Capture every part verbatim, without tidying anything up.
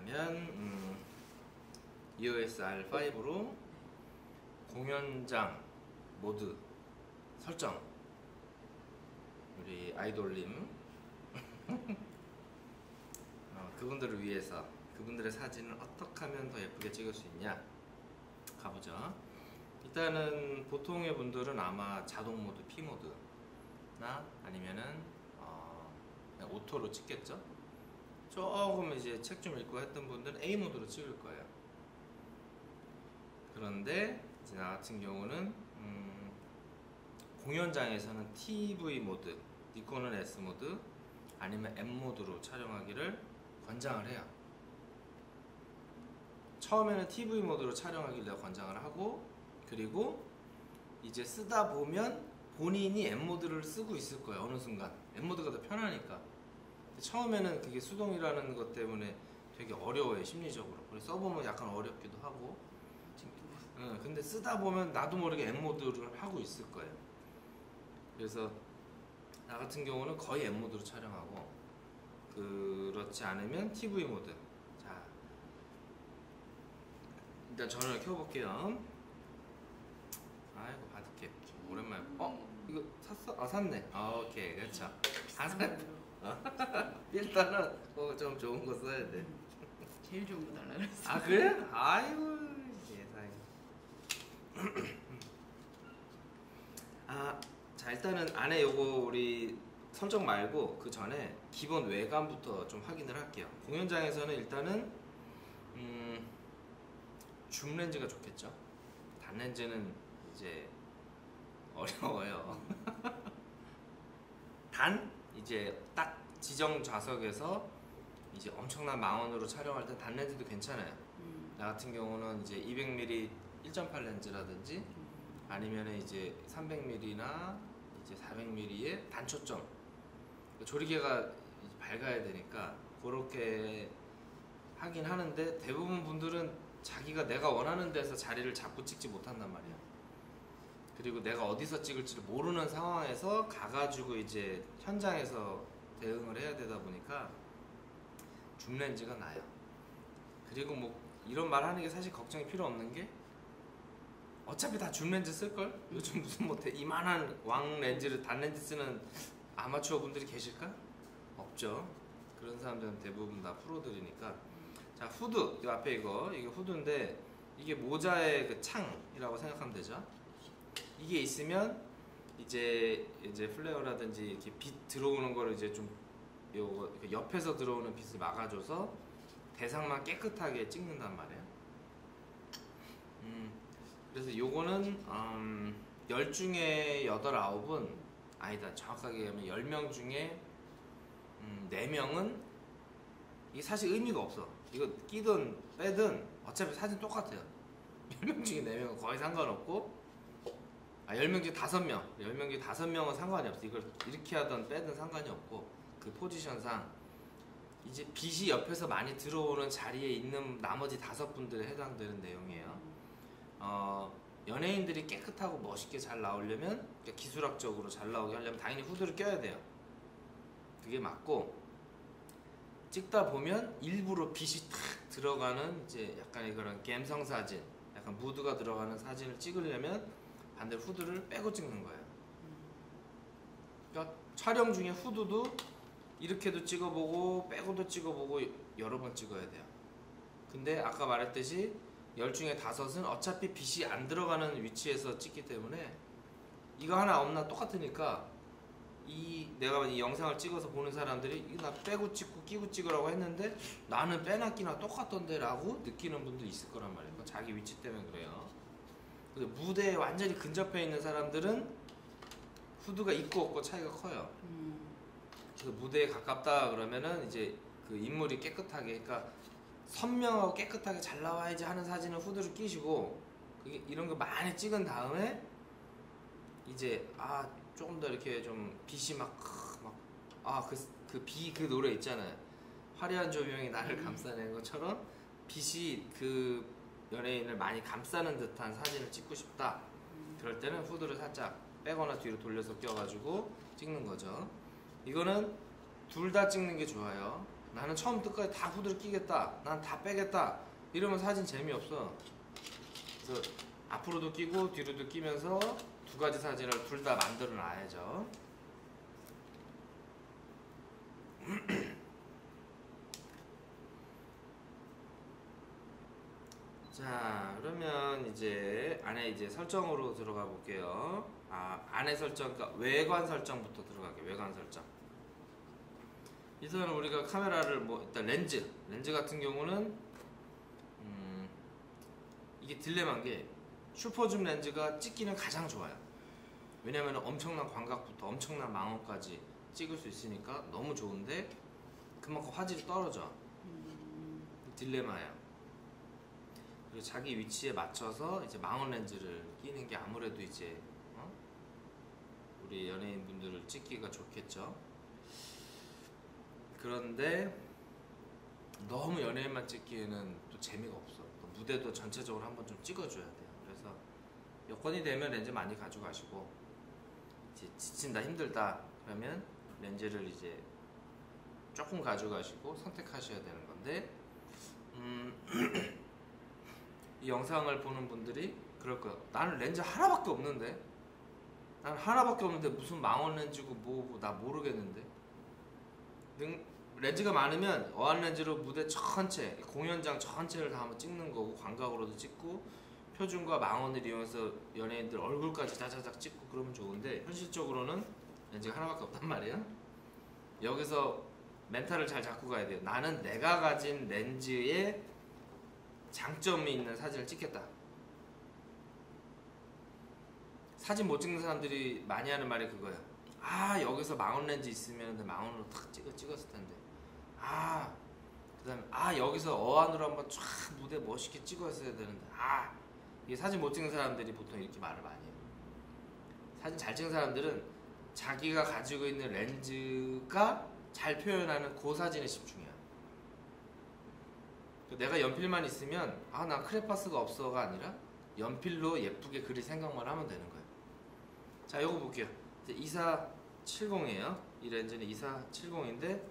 그러면 음, 이오에스 알 파이브로 공연장 모드 설정, 우리 아이돌님 어, 그분들을 위해서 그분들의 사진을 어떻게 하면 더 예쁘게 찍을 수 있냐 가보죠. 일단은 보통의 분들은 아마 자동 모드 P 모드나 아니면은 어, 그냥 오토로 찍겠죠. 조금 이제 책 좀 읽고 했던 분들은 A 모드로 찍을 거예요. 그런데 이제 나 같은 경우는 음, 공연장에서는 티브이 모드, 니콘은 S 모드 아니면 M 모드로 촬영하기를 권장을 해요. 처음에는 티브이 모드로 촬영하기를 내가 권장을 하고, 그리고 이제 쓰다 보면 본인이 M 모드를 쓰고 있을 거예요. 어느 순간 M 모드가 더 편하니까. 처음에는 그게 수동이라는 것 때문에 되게 어려워요, 심리적으로. 그래서 써보면 약간 어렵기도 하고. 응, 근데 쓰다 보면 나도 모르게 M 모드를 하고 있을 거예요. 그래서 나 같은 경우는 거의 M 모드로 촬영하고, 그렇지 않으면 티브이 모드. 자, 일단 전원을 켜볼게요. 아이고 바둑캡 오랜만에. 어? 이거 샀어? 아 샀네. 아 오케이, 그렇죠. 다 샀네. 일단은 어, 좀 좋은 거 써야 돼. 제일 좋은 거 달라 그랬어. 아 그래? 아이고 세상에. 아, 자 일단은 안에 요거 우리 설정 말고 그 전에 기본 외관부터 좀 확인을 할게요. 공연장에서는 일단은 음, 줌 렌즈가 좋겠죠. 단 렌즈는 이제 어려워요. 단 이제 딱 지정 좌석에서 이제 엄청난 망원으로 촬영할 때 단 렌즈도 괜찮아요. 음. 나 같은 경우는 이제 이백 밀리미터 일 점 팔 렌즈라든지 음. 아니면 이제 삼백 밀리미터나 이제 사백 밀리미터의 단초점, 조리개가 밝아야 되니까 그렇게 하긴 하는데, 대부분 분들은 자기가 내가 원하는 데서 자리를 잡고 찍지 못한단 말이야. 그리고 내가 어디서 찍을지를 모르는 상황에서 가가지고 이제 현장에서 대응을 해야 되다 보니까 줌 렌즈가 나요. 그리고 뭐 이런 말 하는 게 사실 걱정이 필요 없는 게, 어차피 다 줌 렌즈 쓸걸? 요즘 무슨 뭐 이만한 왕 렌즈를 단 렌즈 쓰는 아마추어 분들이 계실까? 없죠. 그런 사람들은 대부분 다 프로들이니까. 자, 후드, 이 앞에 이거 이게 후드인데, 이게 모자의 그 창이라고 생각하면 되죠. 이게 있으면 이제 이제 플레어라든지 이렇게 빛 들어오는 거를 이제 좀 요거 옆에서 들어오는 빛을 막아줘서 대상만 깨끗하게 찍는단 말이에요. 음, 그래서 요거는 음, 열 중에 여덟, 아홉은 아니다, 정확하게 얘기하면 열 명 중에 음, 네 명은 이게 사실 의미가 없어. 이거 끼든 빼든 어차피 사진 똑같아요. 열 명 중에 네 명은 거의 상관없고, 아, 열 명 중에 다섯 명, 열 명 중에 다섯 명은 상관이 없어. 이걸 이렇게 하든 빼든 상관이 없고, 그 포지션상 이제 빛이 옆에서 많이 들어오는 자리에 있는 나머지 다섯 분들에 해당되는 내용이에요. 어, 연예인들이 깨끗하고 멋있게 잘 나오려면, 그러니까 기술학적으로 잘 나오게 하려면 당연히 후드를 껴야 돼요. 그게 맞고, 찍다 보면 일부러 빛이 탁 들어가는 이제 약간의 그런 갬성 사진, 약간 무드가 들어가는 사진을 찍으려면 반대로 후드를 빼고 찍는 거예요. 그러니까 촬영 중에 후드도 이렇게도 찍어보고 빼고도 찍어보고 여러 번 찍어야 돼요. 근데 아까 말했듯이 열 중에 다섯은 어차피 빛이 안 들어가는 위치에서 찍기 때문에 이거 하나 없나 똑같으니까, 이 내가 이 영상을 찍어서 보는 사람들이 이거 나 빼고 찍고 끼고 찍으라고 했는데 나는 빼나 끼나 똑같던데 라고 느끼는 분도 있을 거란 말이에요. 자기 위치 때문에 그래요. 근데 무대에 완전히 근접해 있는 사람들은 후드가 있고 없고 차이가 커요. 음. 그래서 무대에 가깝다 그러면은 이제 그 인물이 깨끗하게, 그러니까 선명하고 깨끗하게 잘 나와야지 하는 사진은 후드를 끼시고, 그게 이런 거 많이 찍은 다음에 이제 아 조금 더 이렇게 좀 빛이 막 막 아 그 그 비 그 노래 있잖아요. 화려한 조명이 나를 감싸는 것처럼 빛이 그 연예인을 많이 감싸는 듯한 사진을 찍고 싶다. 그럴 때는 후드를 살짝 빼거나 뒤로 돌려서 껴가지고 찍는 거죠. 이거는 둘 다 찍는 게 좋아요. 나는 처음부터 끝까지 다 후드를 끼겠다, 난 다 빼겠다 이러면 사진 재미없어. 그래서 앞으로도 끼고 뒤로도 끼면서 두 가지 사진을 둘 다 만들어 놔야죠. 자, 그러면 이제 안에 이제 설정으로 들어가 볼게요. 아, 안에 설정, 그러니까 외관 설정부터 들어가게. 외관 설정. 일단 우리가 카메라를 뭐 일단 렌즈, 렌즈 같은 경우는 음, 이게 딜레마인 게 슈퍼줌 렌즈가 찍기는 가장 좋아요. 왜냐면 엄청난 광각부터 엄청난 망원까지 찍을 수 있으니까 너무 좋은데 그만큼 화질이 떨어져. 딜레마야. 그리고 자기 위치에 맞춰서 이제 망원 렌즈를 끼는 게 아무래도 이제 어? 우리 연예인분들을 찍기가 좋겠죠. 그런데 너무 연예인만 찍기에는 또 재미가 없어. 또 무대도 전체적으로 한번 좀 찍어줘야 돼요. 그래서 여건이 되면 렌즈 많이 가져가시고, 이제 지친다 힘들다 그러면 렌즈를 이제 조금 가져가시고 선택하셔야 되는 건데, 음, 이 영상을 보는 분들이 그럴 거예요. 나는 렌즈 하나밖에 없는데, 난 하나밖에 없는데 무슨 망원 렌즈고 뭐고 나 모르겠는데. 렌즈가 많으면 어안 렌즈로 무대 전체, 공연장 전체를 다 한번 찍는 거고, 광각으로도 찍고 표준과 망원을 이용해서 연예인들 얼굴까지 짜자작 찍고 그러면 좋은데, 현실적으로는 렌즈가 하나밖에 없단 말이야. 여기서 멘탈을 잘 잡고 가야 돼요. 나는 내가 가진 렌즈에 장점이 있는 사진을 찍겠다. 사진 못 찍는 사람들이 많이 하는 말이 그거야. 아, 여기서 망원 렌즈 있으면 망원으로 탁 찍어 찍었을 텐데. 아, 그다음에 아, 여기서 어안으로 한번 쫙 무대 멋있게 찍었어야 되는데. 아, 이게 사진 못 찍는 사람들이 보통 이렇게 말을 많이 해요. 사진 잘 찍는 사람들은 자기가 가지고 있는 렌즈가 잘 표현하는 그 사진에 집중해요. 내가 연필만 있으면 아, 나 크레파스가 없어가 아니라 연필로 예쁘게 그릴 생각만 하면 되는 거예요. 자, 요거 볼게요. 이제 이사칠공이에요. 이 렌즈는 이사칠공인데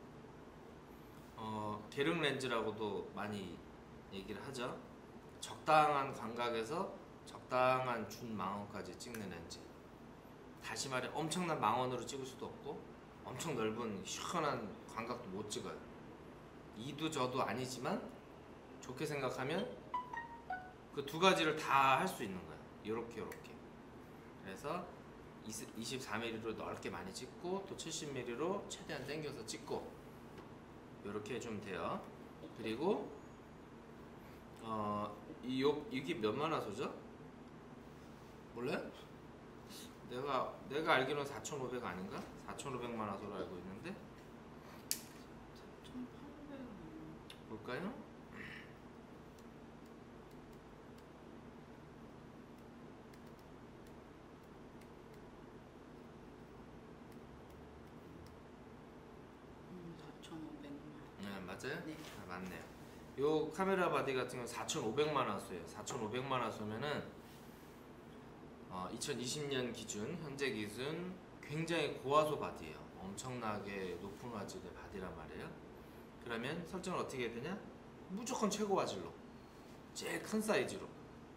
어, 계륵 렌즈라고도 많이 얘기를 하죠. 적당한 광각에서 적당한 준망원까지 찍는 렌즈. 다시 말해 엄청난 망원으로 찍을 수도 없고 엄청 넓은 시원한 광각도 못 찍어요. 이도 저도 아니지만 좋게 생각하면 그 두 가지를 다 할 수 있는 거예요. 요렇게 요렇게. 그래서 이십사 밀리미터로 넓게 많이 찍고 또 칠십 밀리미터로 최대한 당겨서 찍고 요렇게 해주면 돼요. 그리고 어, 이, 요, 이게 몇 만화소죠? 몰라요? 내가 내가 알기로는 사천오백 아닌가? 사천오백 만화소로 알고 있는데 볼까요? 사천오백만. 네, 맞아요? 네. 아, 맞네요. 요 카메라 바디 같은 경우는 사천오백만 화소예요. 사천오백만 화소면은 어, 이천이십 년 기준, 현재 기준 굉장히 고화소 바디예요. 엄청나게 높은 화질의 바디란 말이에요. 그러면 설정을 어떻게 해야 되냐? 무조건 최고 화질로, 제일 큰 사이즈로.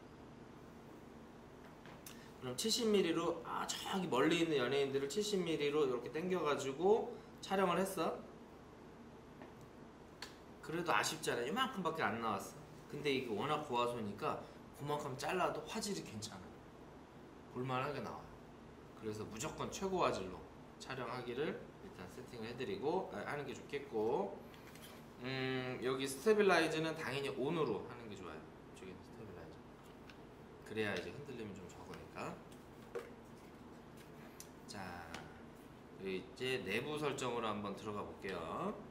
그럼 칠십 밀리미터로 아, 저기 멀리 있는 연예인들을 칠십 밀리미터로 이렇게 당겨가지고 촬영을 했어. 그래도 아쉽잖아. 이만큼밖에 안 나왔어. 근데 이게 워낙 고화소니까 그만큼 잘라도 화질이 괜찮아. 볼만하게 나와요. 그래서 무조건 최고 화질로 촬영하기를 일단 세팅을 해드리고 아, 하는 게 좋겠고, 음, 여기 스테빌라이즈는 당연히 온으로 하는 게 좋아요. 이쪽에 스테빌라이즈. 그래야 이제 흔들림이 좀 적으니까. 자, 이제 내부 설정으로 한번 들어가 볼게요.